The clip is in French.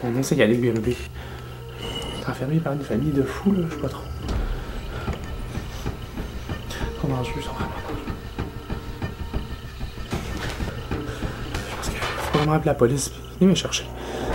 On essaie d'y aller avec bébé. T'es enfermé par une famille de fous, là, je sais pas trop. Ils sont dangereux, ils sont vraiment dangereux. Je pense qu'il faut vraiment appeler la police. Venez me chercher.